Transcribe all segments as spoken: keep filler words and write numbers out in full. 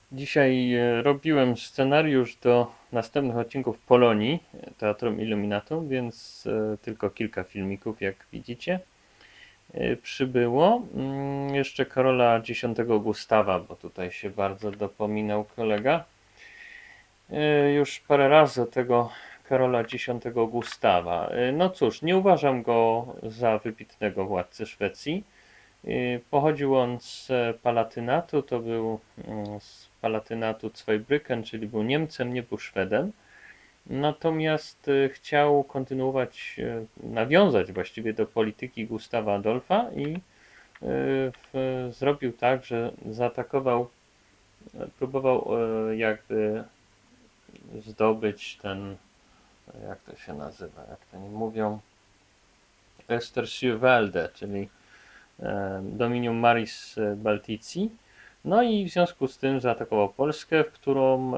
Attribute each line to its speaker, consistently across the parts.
Speaker 1: Dzisiaj e, robiłem scenariusz do następnych odcinków Polonii, e, Teatrum Illuminatum, więc e, tylko kilka filmików, jak widzicie, e, przybyło. Mm, Jeszcze Karola dziesiątego Gustawa, bo tutaj się bardzo dopominał kolega. E, Już parę razy do tego Karola dziesiątego Gustawa. E, No cóż, nie uważam go za wybitnego władcę Szwecji. Y, Pochodził on z Palatynatu, to był mm, z Palatynatu Zweibrücken, czyli był Niemcem, nie był Szwedem. Natomiast y, chciał kontynuować, y, nawiązać właściwie do polityki Gustawa Adolfa i y, w, zrobił tak, że zaatakował, próbował y, jakby zdobyć ten, jak to się nazywa, jak to nie mówią, Östersjövelde, czyli Dominium Maris Baltici. No i w związku z tym zaatakował Polskę, w którą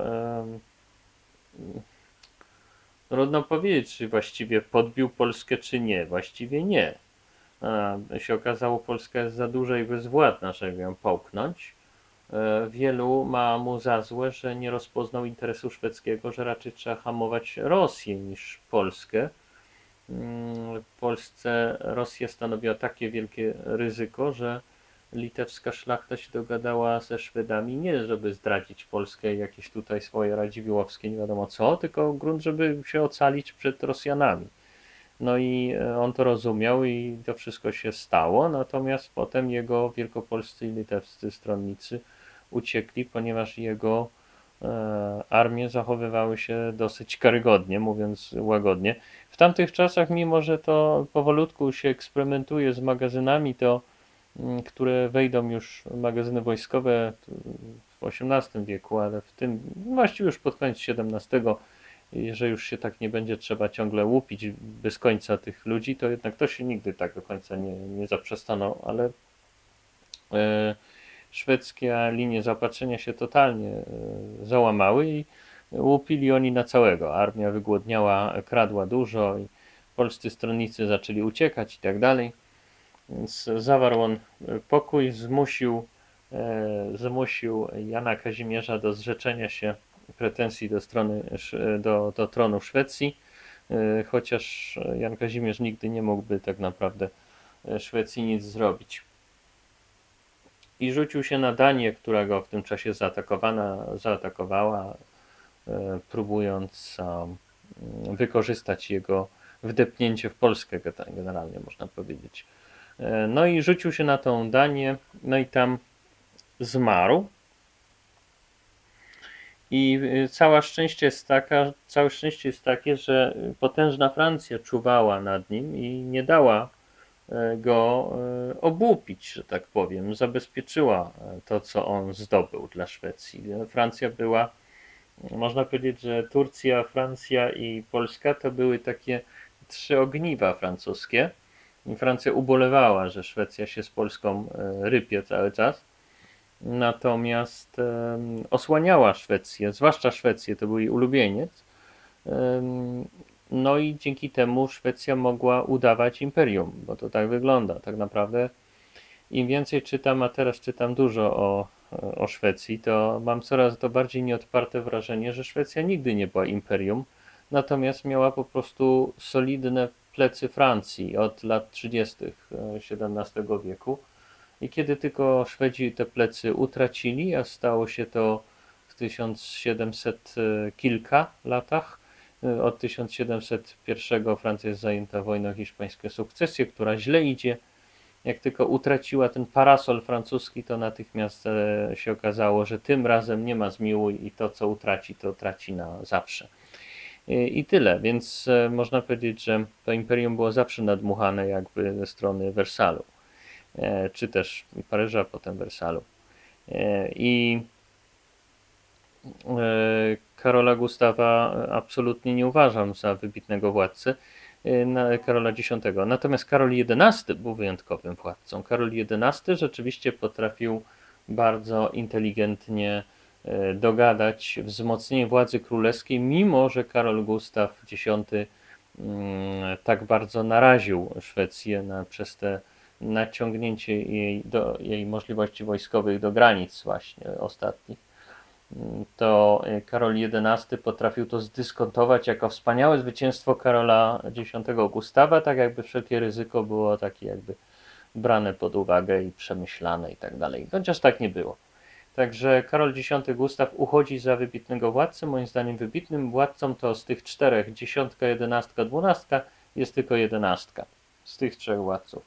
Speaker 1: trudno powiedzieć, czy właściwie podbił Polskę, czy nie. Właściwie nie. A się okazało, Polska jest za duża i bezwładna, żeby ją połknąć. Wielu ma mu za złe, że nie rozpoznał interesu szwedzkiego, że raczej trzeba hamować Rosję niż Polskę. W Polsce Rosja stanowiła takie wielkie ryzyko, że litewska szlachta się dogadała ze Szwedami nie żeby zdradzić Polskę i jakieś tutaj swoje radziwiłłowskie nie wiadomo co, tylko grunt, żeby się ocalić przed Rosjanami. No i on to rozumiał i to wszystko się stało, natomiast potem jego wielkopolscy i litewscy stronnicy uciekli, ponieważ jego armie zachowywały się dosyć karygodnie, mówiąc łagodnie. W tamtych czasach, mimo że to powolutku się eksperymentuje z magazynami, to które wejdą już magazyny wojskowe w osiemnastym wieku, ale w tym właściwie już pod koniec siedemnastego, że już się tak nie będzie trzeba ciągle łupić bez końca tych ludzi, to jednak to się nigdy tak do końca nie, nie zaprzestano, ale e, szwedzkie linie zaopatrzenia się totalnie e, załamały i łupili oni na całego. Armia wygłodniała, kradła dużo i polscy stronnicy zaczęli uciekać i tak dalej. Więc zawarł on pokój, zmusił, e, zmusił Jana Kazimierza do zrzeczenia się pretensji do, strony, do, do tronu Szwecji, e, chociaż Jan Kazimierz nigdy nie mógłby tak naprawdę Szwecji nic zrobić. I rzucił się na Danię, która go w tym czasie zaatakowana, zaatakowała, e, próbując um, wykorzystać jego wdepnięcie w Polskę generalnie, można powiedzieć. No i rzucił się na tą Danię, no i tam zmarł. I całe szczęście jest taka, całe szczęście jest takie, że potężna Francja czuwała nad nim i nie dała go obłupić, że tak powiem. Zabezpieczyła to, co on zdobył dla Szwecji. Francja była, można powiedzieć, że Turcja, Francja i Polska to były takie trzy ogniwa francuskie. Francja ubolewała, że Szwecja się z Polską rypie cały czas, natomiast osłaniała Szwecję, zwłaszcza Szwecję, to był jej ulubieniec. No i dzięki temu Szwecja mogła udawać imperium, bo to tak wygląda. Tak naprawdę im więcej czytam, a teraz czytam dużo o, o Szwecji, to mam coraz to bardziej nieodparte wrażenie, że Szwecja nigdy nie była imperium, natomiast miała po prostu solidne plecy Francji od lat trzydziestych siedemnastego wieku. I kiedy tylko Szwedzi te plecy utracili, a stało się to w tysiąc siedemset kilka latach, od tysiąc siedemset jeden Francja jest zajęta wojną hiszpańską sukcesję, która źle idzie. Jak tylko utraciła ten parasol francuski, to natychmiast się okazało, że tym razem nie ma zmiłuj i to, co utraci, to traci na zawsze. I tyle, więc można powiedzieć, że to imperium było zawsze nadmuchane jakby ze strony Wersalu, czy też Paryża, potem Wersalu. I Karola Gustawa absolutnie nie uważam za wybitnego władcę, Karola dziesiątego. Natomiast Karol jedenasty był wyjątkowym władcą. Karol jedenasty rzeczywiście potrafił bardzo inteligentnie dogadać wzmocnienie władzy królewskiej, mimo że Karol Gustaw dziesiąty tak bardzo naraził Szwecję na, przez te naciągnięcie jej, do, jej możliwości wojskowych do granic właśnie ostatnich. to Karol jedenasty potrafił to zdyskontować jako wspaniałe zwycięstwo Karola dziesiątego Gustawa, tak jakby wszelkie ryzyko było takie jakby brane pod uwagę i przemyślane i tak dalej. Chociaż tak nie było. Także Karol dziesiąty Gustaw uchodzi za wybitnego władcę. Moim zdaniem wybitnym władcą to z tych czterech, dziesiątka, jedenastka, dwunastka, jest tylko jedenastka z tych trzech władców.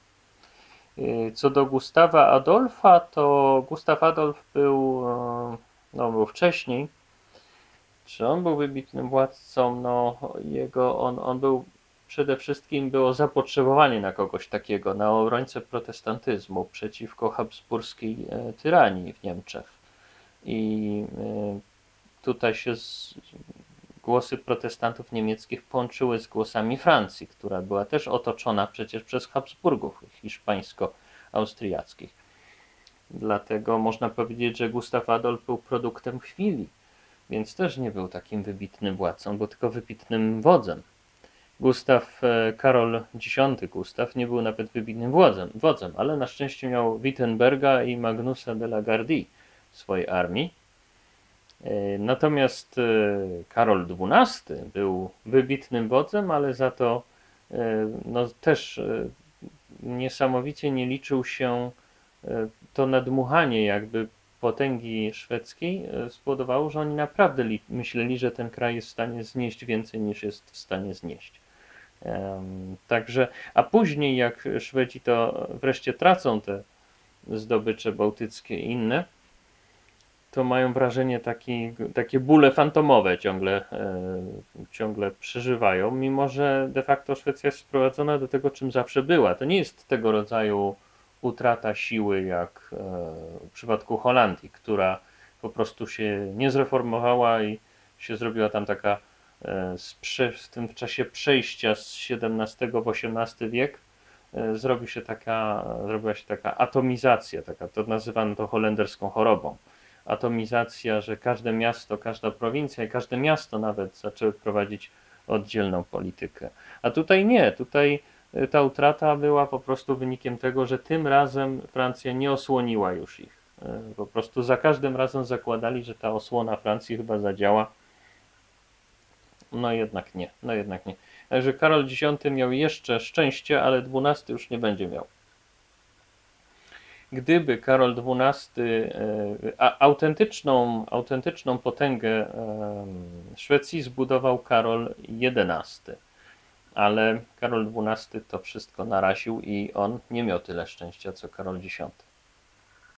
Speaker 1: Co do Gustawa Adolfa, to Gustaw Adolf był, no, był wcześniej. Czy on był wybitnym władcą? No, jego, on, on był przede wszystkim było zapotrzebowanie na kogoś takiego, na obrońcę protestantyzmu przeciwko habsburskiej tyranii w Niemczech. I tutaj się z, głosy protestantów niemieckich połączyły z głosami Francji, która była też otoczona przecież przez Habsburgów hiszpańsko-austriackich. Dlatego można powiedzieć, że Gustaw Adolf był produktem chwili, więc też nie był takim wybitnym władcą, był tylko wybitnym wodzem. Gustaw, Karol dziesiąty Gustaw nie był nawet wybitnym wodzem, wodzem, ale na szczęście miał Wittenberga i Magnusa de la Gardie w swojej armii. Natomiast Karol dwunasty był wybitnym wodzem, ale za to no, też niesamowicie nie liczył się to nadmuchanie jakby potęgi szwedzkiej spowodowało, że oni naprawdę myśleli, że ten kraj jest w stanie znieść więcej niż jest w stanie znieść. Także, a później jak Szwedzi to wreszcie tracą te zdobycze bałtyckie i inne, to mają wrażenie taki, takie bóle fantomowe ciągle, e, ciągle przeżywają, mimo że de facto Szwecja jest sprowadzona do tego, czym zawsze była. To nie jest tego rodzaju utrata siły jak e, w przypadku Holandii, która po prostu się nie zreformowała i się zrobiła tam taka e, w tym w czasie przejścia z siedemnastego w osiemnasty wiek e, zrobi się taka, zrobiła się taka atomizacja, taka, to nazywano to holenderską chorobą. Atomizacja, że każde miasto, każda prowincja i każde miasto nawet zaczęły prowadzić oddzielną politykę. A tutaj nie, tutaj ta utrata była po prostu wynikiem tego, że tym razem Francja nie osłoniła już ich. Po prostu za każdym razem zakładali, że ta osłona Francji chyba zadziała. No jednak nie, no jednak nie. Także Karol dziesiąty miał jeszcze szczęście, ale dwunasty już nie będzie miał. Gdyby Karol dwunasty a, autentyczną, autentyczną potęgę Szwecji zbudował Karol jedenasty, ale Karol dwunasty to wszystko naraził i on nie miał tyle szczęścia co Karol dziesiąty.